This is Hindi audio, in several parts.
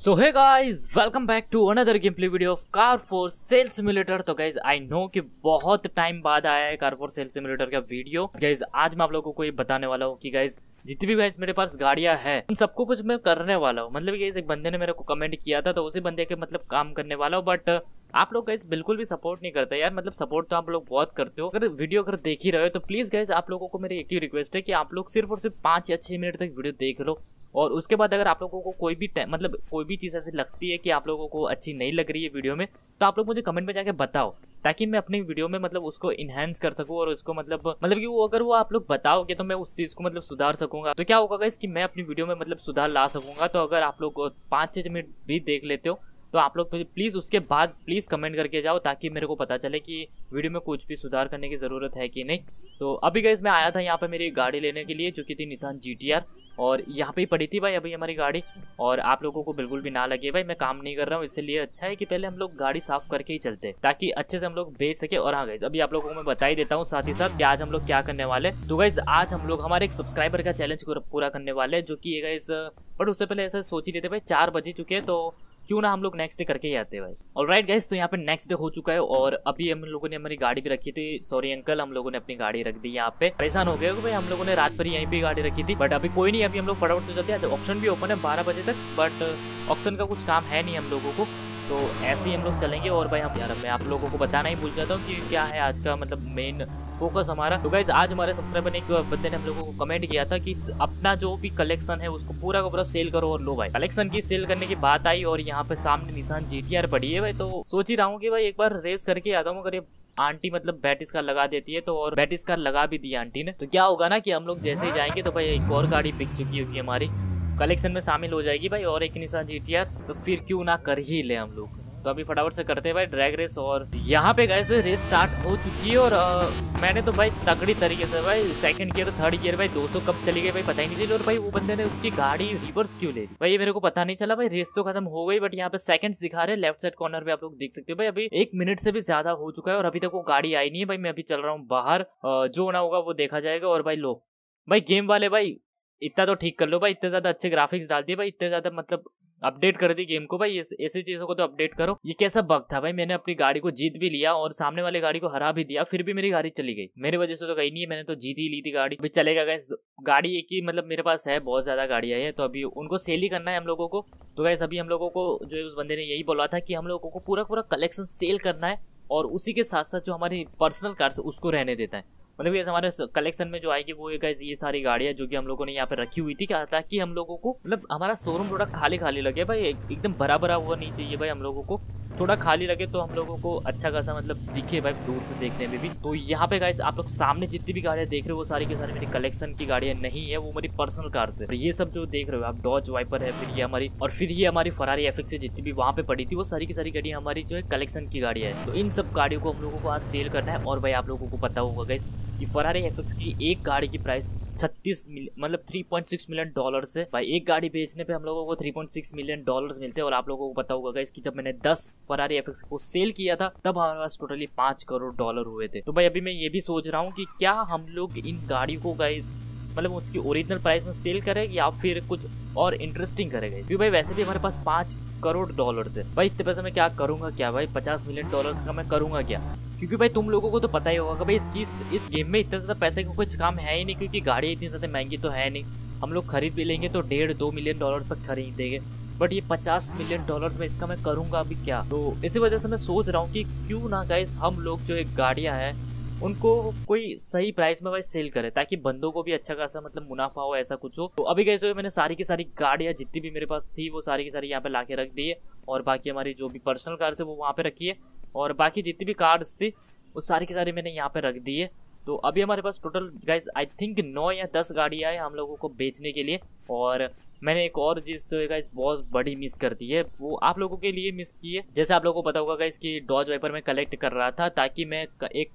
So hey guys, welcome back to another game play video of car for sale simulator. तो गाइस आई नो कि बहुत टाइम बाद आया है कार फॉर सेल सिमुलेटर का वीडियो। गाइस आज मैं आप लोगों को ये बताने वाला हूँ कि गाइस जितनी भी गाइस मेरे पास गाड़ियां हैं उन सबको कुछ मैं करने वाला हूँ। मतलब गाइस एक बंदे ने मेरे को कमेंट किया था तो उसी बंदे के मतलब काम करने वाला हूँ। बट आप लोग गाइस बिल्कुल भी सपोर्ट नहीं करते यार। मतलब सपोर्ट तो आप लोग बहुत करते हो। अगर वीडियो अगर देख ही रहे हो तो प्लीज गाइस आप लोगों को मेरी एक ही रिक्वेस्ट है कि आप लोग सिर्फ और सिर्फ 5 या 6 मिनट तक वीडियो देख लो। और उसके बाद अगर आप लोगों को कोई भी चीज़ ऐसी लगती है कि आप लोगों को अच्छी नहीं लग रही है वीडियो में, तो आप लोग मुझे कमेंट में जाके बताओ, ताकि मैं अपनी वीडियो में मतलब उसको इनहेंस कर सकूं और उसको मतलब कि वो अगर वो आप लोग बताओगे तो मैं उस चीज़ को मतलब सुधार सकूंगा। तो क्या होगा गाइस कि मैं अपनी वीडियो में मतलब सुधार ला सकूंगा। तो अगर आप लोग 5-6 मिनट भी देख लेते हो तो आप लोग प्लीज़ उसके बाद प्लीज़ कमेंट करके जाओ, ताकि मेरे को पता चले कि वीडियो में कुछ भी सुधार करने की ज़रूरत है कि नहीं। तो अभी गाइस मैं आया था यहाँ पे मेरी गाड़ी लेने के लिए, जो कि थी निसान GTR, और यहाँ पे ही पड़ी थी भाई अभी हमारी गाड़ी। और आप लोगों को बिल्कुल भी ना लगे भाई मैं काम नहीं कर रहा हूँ, इसलिए अच्छा है कि पहले हम लोग गाड़ी साफ करके ही चलते हैं, ताकि अच्छे से हम लोग बेच सके। और हाँ गाइस अभी आप लोगों को मैं बता ही देता हूँ साथ ही साथ कि आज हम लोग क्या करने वाले। तो गाइस आज हम लोग हमारे एक सब्सक्राइबर का चैलेंज पूरा करने वाले हैं, जो कि गाइस बट उससे पहले ऐसा सोच ही लेते भाई 4 बज ही चुके हैं, तो क्यों ना हम लोग नेक्स्ट डे करके ही आते हैं भाई। ऑलराइट गाइस, तो यहाँ पे नेक्स्ट डे हो चुका है और अभी हम लोगों ने हमारी गाड़ी भी रखी थी। सॉरी अंकल, हम लोगों ने अपनी गाड़ी रख दी यहाँ पे। परेशान हो गए भाई, हम लोगों ने रात भर यहीं पे गाड़ी रखी थी। बट अभी कोई नहीं, अभी हम लोग फटाफट से चलते हैं। ऑप्शन भी ओपन है 12 बजे तक, बट ऑप्शन का कुछ काम है नहीं हम लोगों को, तो ऐसे ही हम लोग चलेंगे। और भाई हम यार मैं आप लोगों को बताना ही भूल जाता हूँ कि क्या है आज का मतलब मेन फोकस हमारा। तो गाइस आज हमारे सब्सक्राइबर ने एक बंदे ने हम लोगों को कमेंट किया था कि अपना जो भी कलेक्शन है उसको पूरा का पूरा सेल करो। और लो भाई कलेक्शन की सेल करने की बात आई और यहाँ पे सामने निसान GTR पड़ी है भाई। तो सोच ही रहा हूँ कि भाई एक बार रेस करके आता हूँ। अगर ये आंटी मतलब बैटिस कार लगा देती है तो, और बैटिस कार लगा भी दी आंटी ने, तो क्या होगा ना कि हम लोग जैसे ही जाएंगे तो भाई एक और गाड़ी बिक चुकी होगी हमारी, कलेक्शन में शामिल हो जाएगी भाई, और एक निसान GTR, तो फिर क्यों ना कर ही ले हम लोग। तो अभी फटाफट से करते हैं भाई ड्रैग रेस। और यहाँ पे गाइस रेस स्टार्ट हो चुकी है और मैंने तो भाई तगड़ी तरीके से भाई सेकंड गियर थर्ड गियर भाई 200 कब चली गई भाई पता ही नहीं चली। और भाई वो बंदे ने उसकी गाड़ी रिवर्स क्यों ले ली भाई, ये मेरे को पता नहीं चला भाई। रेस तो खत्म हो गई बट यहाँ पे सेकंड्स दिखा रहे हैं लेफ्ट साइड कॉर्नर पे, आप लोग देख सकते हो भाई अभी 1 मिनट से भी ज्यादा हो चुका है और अभी तक वो गाड़ी आई नहीं है भाई। मैं अभी चल रहा हूँ बाहर, जो होना होगा वो देखा जाएगा। और भाई लो भाई गेम वाले भाई इतना तो ठीक कर लो भाई, इतने ज्यादा अच्छे ग्राफिक्स डाल दिए भाई, इतने ज्यादा मतलब अपडेट कर दी गेम को भाई, ऐसी चीजों को तो अपडेट करो। ये कैसा बग था भाई, मैंने अपनी गाड़ी को जीत भी लिया और सामने वाले गाड़ी को हरा भी दिया, फिर भी मेरी गाड़ी चली गई। मेरी वजह से तो गई नहीं है, मैंने तो जीत ही ली थी गाड़ी। अभी चलेगा गाइस, गाड़ी एक ही मतलब मेरे पास है, बहुत ज्यादा गाड़ियां है तो अभी उनको सेल ही करना है हम लोगों को। तो गाइस अभी हम लोगों को जो है उस बंदे ने यही बोला था कि हम लोगों को पूरा कलेक्शन सेल करना है और उसी के साथ साथ जो हमारी पर्सनल कार्स उसको रहने देता है। मतलब ये हमारे कलेक्शन में जो आएगी वो गाइस ये सारी गाड़ियां जो कि हम लोगों ने यहाँ पे रखी हुई थी, क्या ताकि हम लोगों को मतलब हमारा शोरूम थोड़ा खाली लगे भाई, एकदम भरा भरा हुआ नहीं चाहिए भाई, हम लोगों को थोड़ा खाली लगे तो हम लोगों को अच्छा खासा मतलब दिखे भाई दूर से देखने में भी। तो यहाँ पे गाइस आप लोग सामने जितनी भी गाड़ियां देख रहे हो वो सारी की सारी मेरी कलेक्शन की गाड़ियां नहीं है, वो मेरी पर्सनल कार है। ये सब जो देख रहे हो आप डॉज वाइपर है, फिर ये हमारी फरारी FX जितनी भी वहाँ पे पड़ी थी वो सारी की सारी गाड़ियां हमारी जो है कलेक्शन की गाड़ियां है। तो इन सब गाड़ियों को हम लोगों को आज सेल करना है। और भाई आप लोगों को पता होगा गाइस कि फरारी FX की एक गाड़ी की प्राइस 3.6 मिलियन डॉलर्स है भाई। एक गाड़ी बेचने पे हम लोगों को 3.6 मिलियन डॉलर्स मिलते हैं। और आप लोगों को पता होगा गाइस कि जब मैंने 10 फरारी FX को सेल किया था तब हमारे पास टोटली 5 करोड़ डॉलर हुए थे। तो भाई अभी मैं ये भी सोच रहा हूँ कि क्या हम लोग इन गाड़ियों को गाइस मतलब उसकी ओरिजिनल प्राइस में सेल करें या फिर कुछ और इंटरेस्टिंग करेंगे, क्योंकि भाई वैसे भी हमारे पास 5 करोड़ डॉलर्स है भाई। इतने पैसे में क्या करूंगा क्या भाई, 50 मिलियन डॉलर्स का मैं करूंगा क्या? क्योंकि भाई तुम लोगों को तो पता ही होगा कि भाई इस गेम में इतना ज्यादा पैसे का कुछ काम है ही नहीं, क्योंकि गाड़ी इतनी ज्यादा महंगी तो है नहीं। हम लोग खरीद भी लेंगे तो 1.5-2 मिलियन डॉलर तक खरीदेंगे, बट ये 50 मिलियन डॉलर्स में इसका मैं करूंगा अभी क्या? तो इसी वजह से मैं सोच रहा हूँ कि क्यों ना गाइस हम लोग जो एक गाड़ियां हैं उनको कोई सही प्राइस में भाई सेल करे, ताकि बंदों को भी अच्छा खासा मतलब मुनाफा हो, ऐसा कुछ हो। तो अभी कैसे मैंने सारी की सारी गाड़ियां जितनी भी मेरे पास थी वो सारी की सारी यहाँ पे लाके रख दी है। और बाकी हमारी जो भी पर्सनल कार्स है वो वहाँ पे रखी है, और बाकी जितनी भी कार्स थी वो सारी की सारी मैंने यहाँ पे रख दी है। तो अभी हमारे पास टोटल गाइस आई थिंक 9 या 10 गाड़ियाँ हैं हम लोगों को बेचने के लिए। और मैंने एक और चीज़ जो है गाइस बहुत बड़ी मिस कर दी है, वो आप लोगों के लिए मिस की है। जैसे आप लोगों को पता होगा गाइस कि डॉज वाइपर में कलेक्ट कर रहा था ताकि मैं एक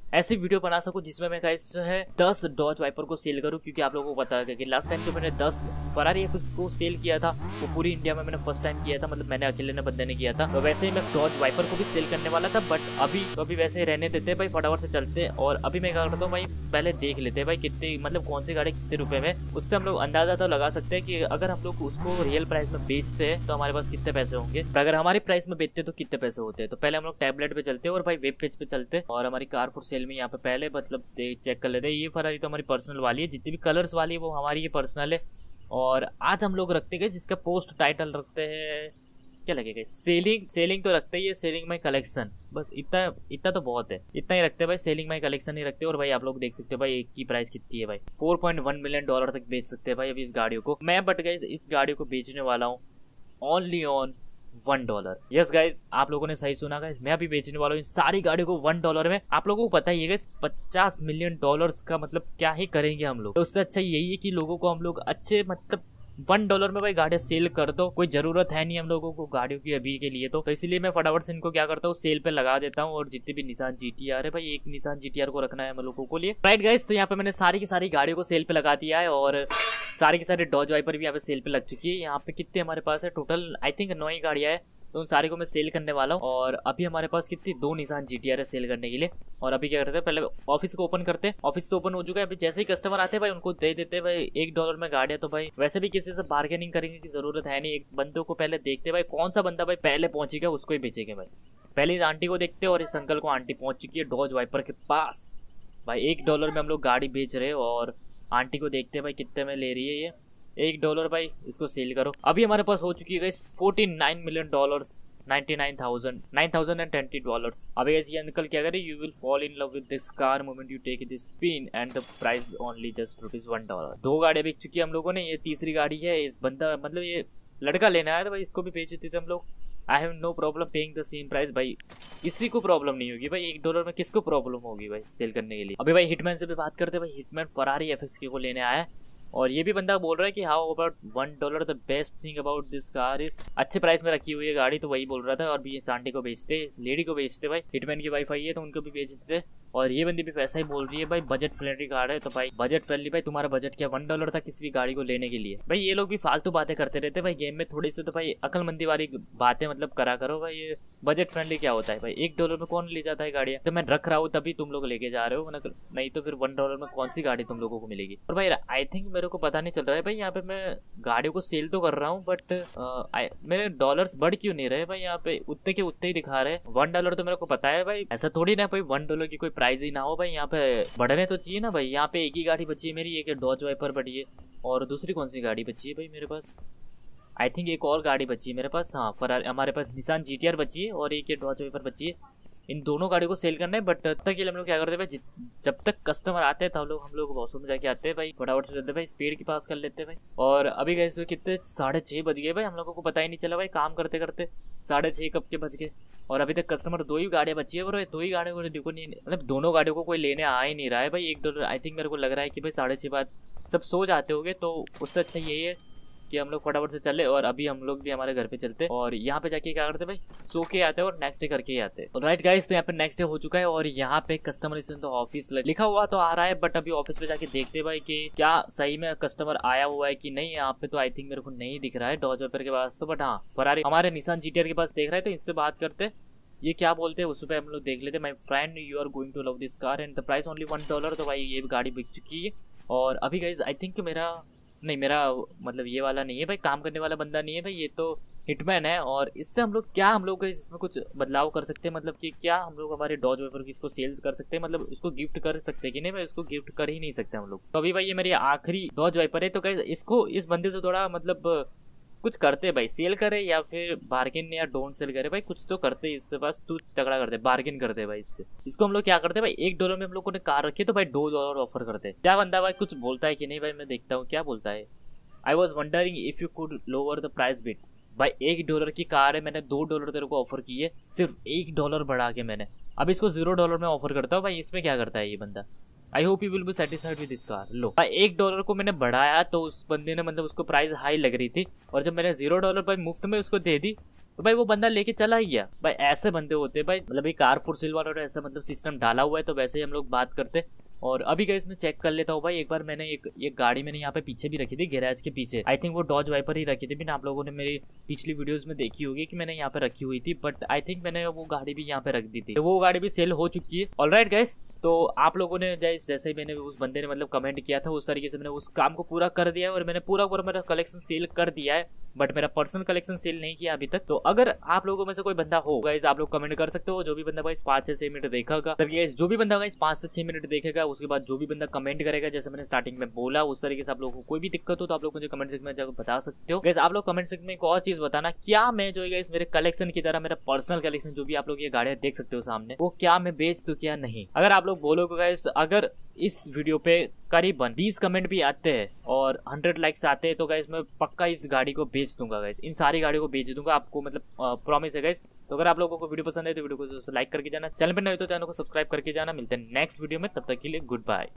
ऐसी वीडियो बना सकूं जिसमें मैं गाइस जो है 10 डॉज वाइपर को सेल करूं, क्योंकि आप लोगों को पता है कि लास्ट टाइम जो मैंने 10 फरारी एफएक्स को सेल किया था वो पूरी इंडिया में मैंने फर्स्ट टाइम किया था, मतलब मैंने अकेले ने बंदे ने किया था। तो वैसे ही मैं डॉज वाइपर को भी सेल करने वाला था, बट अभी वैसे रहने देते भाई, फटाफट से चलते। और अभी मैं क्या करता हूँ भाई, पहले देख लेते हैं भाई कितने, मतलब कौन सी गाड़ी कितने रुपए में, उससे हम लोग अंदाजा तो लगा सकते हैं कि अगर हम लोग उसको रियल प्राइस में बेचते हैं तो हमारे पास कितने पैसे होंगे, अगर हमारी प्राइस में बेचते तो कितने पैसे होते हैं। तो पहले हम लोग टैबलेट पे चलते हैं और भाई वेब पेज पे चलते और हमारी कार फॉर सेल में यहाँ पे पहले मतलब चेक कर लेते हैं। ये फरारी तो हमारी पर्सनल वाली है, जितनी भी कलर्स वाली है वो हमारी ये पर्सनल है। और आज हम लोग रखते गए जिसका पोस्ट टाइटल रखते हैं, क्या लगेगा, सेलिंग तो रखते ही है, सेलिंग माई कलेक्शन, बस इतना तो बहुत है, इतना ही रखते हैं भाई, सेलिंग माई कलेक्शन ही रखते हैं। और भाई आप लोग देख सकते हो भाई एक की प्राइस कितनी है भाई, $4.1 मिलियन तक बेच सकते हैं भाई अभी इस गाड़ियों को। मैं बट गाइस इस गाड़ियों को बेचने वाला हूँ ओनली ऑन $1। यस गाइस, आप लोगों ने सही सुना गाइस, मैं अभी बेचने वाला हूँ इन सारी गाड़ियों को $1 में। आप लोगों को पता ही है गाइस, $50 मिलियन का मतलब क्या ही करेंगे हम लोग। तो उससे अच्छा यही है कि लोगों को हम लोग अच्छे मतलब $1 में भाई गाड़ियां सेल कर दो। कोई जरूरत है नहीं हम लोगों को गाड़ियों की अभी के लिए, तो इसलिए मैं फटाफट से इनको क्या करता हूँ, सेल पे लगा देता हूँ। और जितने भी निसान जीटीआर है भाई, एक निसान जीटीआर को रखना है हम लोगों को लिए, राइट गाइस। तो यहाँ पे मैंने सारी की सारी गाड़ियों को सेल पे लगा दिया है और सारी की सारी डॉज वाइपर भी यहाँ पे सेल पे लग चुकी है। यहाँ पे कितने हमारे पास है टोटल, आई थिंक 9 ही गाड़ियां है, तो उन सारी को मैं सेल करने वाला हूँ। और अभी हमारे पास कितनी 2 निसान जीटीआर है सेल करने के लिए। और अभी क्या करते हैं, पहले ऑफिस को ओपन करते हैं। ऑफिस तो ओपन हो चुका है, अभी जैसे ही कस्टमर आते हैं भाई उनको दे देते हैं भाई $1 में गाड़ियां। तो भाई वैसे भी किसी से बार्गेनिंग करने की जरूरत है नहीं, एक बंदों को पहले देखते भाई कौन सा बंदा भाई पहले पहुंचेगा उसको ही बेचेंगे भाई। पहले इस आंटी को देखते और इस अंकल को, आंटी पहुंच चुकी है डॉज वाइपर के पास भाई। $1 में हम लोग गाड़ी बेच रहे हैं और आंटी को देखते भाई कितने में ले रही है ये, $1 भाई, इसको सेल करो। अभी हमारे पास हो चुकी है $49 मिलियन, $9,020। अभी ये अंकल क्या करे, you will fall in love with this car moment you take this pin and the price only just $1। 2 गाड़ियां बिक चुकी है हम लोगों ने, ये तीसरी गाड़ी है। इस बंदा मतलब ये लड़का लेने आया था भाई, इसको भी बेच देते हम लोग। I have no problem paying the same price भाई, किसी को प्रॉब्लम नहीं होगी भाई, $1 में किसको प्रॉब्लम होगी भाई सेल करने के लिए। अभी भाई हिटमैन से भी बात करते हैं भाई, हिटमैन फरारी एफएक्स को लेने आया है और ये भी बंदा बोल रहा है कि how about $1 the best thing about this car is, अच्छे प्राइस में रखी हुई है गाड़ी, तो वही बोल रहा था। और भी इस आंटी को बेचते, इस लेडी को बेचते भाई, हिटमैन की वाइफ आई है तो उनको भी बेच देते। और ये बंदी भी पैसा ही बोल रही है भाई, बजट फ्रेंडली कार है। तो भाई बजट फ्रेंडली भाई, तुम्हारा बजट क्या $1 था किसी भी गाड़ी को लेने के लिए भाई। ये लोग भी फालतू बातें करते रहते भाई गेम में, थोड़ी सी तो भाई अकलमंदी वाली बातें मतलब करा करो भाई। ये बजट फ्रेंडली क्या होता है भाई, $1 में कौन ले जाता है गाड़ियाँ, तो मैं रख रहा हूँ तभी तुम लोग लेके जा रहे हो, नहीं तो फिर $1 में कौन सी गाड़ी तुम लोगों को मिलेगी। और भाई आई थिंक मेरे को पता नहीं चल रहा है भाई, यहाँ पे मैं गाड़ियों को सेल तो कर रहा हूँ बट मेरे डॉलर्स बढ़ क्यों नहीं रहे भाई, यहाँ पे उतने के उतने ही दिखा रहे। $1 तो मेरे को पता है भाई, ऐसा थोड़ी ना भाई $1 की कोई प्राइस ही ना हो भाई, यहाँ पे बढ़ने तो चाहिए ना भाई। यहाँ पे एक ही गाड़ी बची है मेरी, एक डॉज वाइपर बची है और दूसरी कौन सी गाड़ी बची है भाई मेरे पास, आई थिंक एक और गाड़ी बची है मेरे पास, हाँ फरारी, हमारे पास निसान जीटीआर बची है और एक डॉज वाइपर बची है। इन दोनों गाड़ियों को सेल करना है, बट तब तक के लिए हम लोग क्या करते हैं भाई, जब तक कस्टमर आते हैं तब हम लोग वॉशरूम में जाके आते हैं भाई, फटाफट से चलते भाई, स्पीड के पास कर लेते हैं भाई। और अभी गए कितने 6:30 बज गए भाई, हम लोगों को पता ही नहीं चला भाई, काम करते करते 6:30 कब के बज गए। और अभी तक कस्टमर 2 ही गाड़ियाँ बची है और 2 ही गाड़ियों को देखो नहीं, मतलब दोनों गाड़ियों को कोई लेने आ ही नहीं रहा है भाई। $1 आई थिंक मेरे को लग रहा है कि भाई 6:30 बाद सब सो जाते होंगे, तो उससे अच्छा यही है कि हम लोग फटाफट से चले। और अभी हम लोग भी हमारे घर पे चलते और यहाँ पे जाके क्या करते भाई, सो के आते हैं और नेक्स्ट डे करके ही आते हैं। राइट गाइस, तो यहाँ पे नेक्स्ट डे हो चुका है और यहाँ पे कस्टमर तो ऑफिस लिखा हुआ तो आ रहा है, बट अभी ऑफिस पे जाके देखते भाई कि क्या सही में कस्टमर आया हुआ है कि नहीं। यहाँ पे तो आई थिंक मेरे को नहीं दिख रहा है डॉज वाइपर के पास तो, बट हाँ फरारी हमारे निसान जीटीआर के पास देख रहा है, तो इससे बात करते ये क्या बोलते हैं उस पर हम लोग देख लेते। My friend you are going to love this car and the price only $1। तो भाई ये गाड़ी बिक चुकी है। और अभी गाइस आई थिंक मेरा मतलब ये वाला नहीं है भाई, काम करने वाला बंदा नहीं है भाई, ये तो हिटमैन है। और इससे हम लोग इसमें कुछ बदलाव कर सकते हैं, मतलब कि क्या हम लोग हमारे डॉज वाइपर की इसको सेल्स कर सकते हैं, मतलब इसको गिफ्ट कर सकते हैं कि नहीं भाई, इसको गिफ्ट कर ही नहीं सकते हम लोग। तो अभी भाई ये मेरी आखिरी डॉज वाइपर है, तो गाइस इसको इस बंदे से थोड़ा मतलब कुछ करते भाई, सेल करे या फिर बार्गेन या डोंट सेल करे भाई, कुछ तो करते इससे, बस तू तगड़ा करते, बार्गेन करते भाई इससे। इसको हम लोग क्या करते भाई, $1 में हम लोगों ने कार रखी तो भाई $2 ऑफर करते। क्या बंदा भाई कुछ बोलता है कि नहीं भाई, मैं देखता हूँ क्या बोलता है। I was wondering if you could lower the price bit. भाई $1 की कार है, मैंने $2 तेरे को ऑफर की है, सिर्फ $1 बढ़ा के मैंने। अब इसको $0 में ऑफर करता हूँ भाई, इसमें क्या करता है ये बंदा। I hope you will be satisfied with this car. लो भाई $1 को मैंने बढ़ाया तो उस बंदे ने मतलब उसको प्राइस हाई लग रही थी, और जब मैंने $0 पर मुफ्त में उसको दे दी तो भाई वो बंदा लेके चला ही गया। भाई ऐसे बंदे होते हैं भाई, मतलब ये कार फॉर सेल वालों ने ऐसा मतलब सिस्टम डाला हुआ है, तो वैसे ही हम लोग बात करते। और अभी गाइस मैं चेक कर लेता हूँ भाई, एक बार मैंने एक गाड़ी मैंने यहाँ पे पीछे भी रखी थी गैराज के पीछे। आई थिंक वो डॉज वाइपर ही रखी थी, बिना आप लोगों ने मेरी पिछली वीडियोस में देखी होगी कि मैंने यहाँ पे रखी हुई थी, बट आई थिंक मैंने वो गाड़ी भी यहाँ पे रख दी थी, तो वो गाड़ी भी सेल हो चुकी है। ऑलराइट गाइस, तो आप लोगों ने जैसे ही मैंने उस बंदे ने मतलब कमेंट किया था उस तरीके से मैंने उस काम को पूरा कर दिया है और मैंने पूरा मेरा कलेक्शन सेल कर दिया है, बट मेरा पर्सनल कलेक्शन सेल नहीं किया अभी तक। तो अगर आप लोगों में से कोई बंदा हो गाइस, आप लोग कमेंट कर सकते हो। जो भी बंदा भाई 5 से 6 मिनट देखेगा, जो भी बंदा गाइस 5 से 6 मिनट देखेगा, उसके बाद जो भी बंदा कमेंट करेगा जैसे मैंने स्टार्टिंग में बोला उस तरीके से आप लोगों को कोई भी दिक्कत हो तो आप लोग मुझे कमेंट सेक्शन में जाकर बता सकते हो। गाइस आप लोग कमेंट सेक्शन में एक और चीज बताना, क्या मैं जो गाइस मेरे कलेक्शन की तरह मेरा पर्सनल कलेक्शन जो भी आप लोग ये गाड़ियां देख सकते हो सामने, वो क्या मैं बेच दूं क्या नहीं। अगर आप लोग बोलोगे गाइस, अगर इस वीडियो पे करीबन 20 कमेंट भी आते हैं और 100 लाइक्स आते हैं तो गाइस मैं पक्का इस गाड़ी को बेच दूंगा गाइस, इन सारी गाड़ियों को बेच दूंगा आपको, मतलब प्रॉमिस है गाइस। तो अगर आप लोगों को वीडियो पसंद है तो वीडियो को लाइक करके जाना, चैनल पे नए हो तो चैनल को सब्सक्राइब करके जाना। मिलते हैं नेक्स्ट वीडियो में, तब तक के लिए गुड बाय।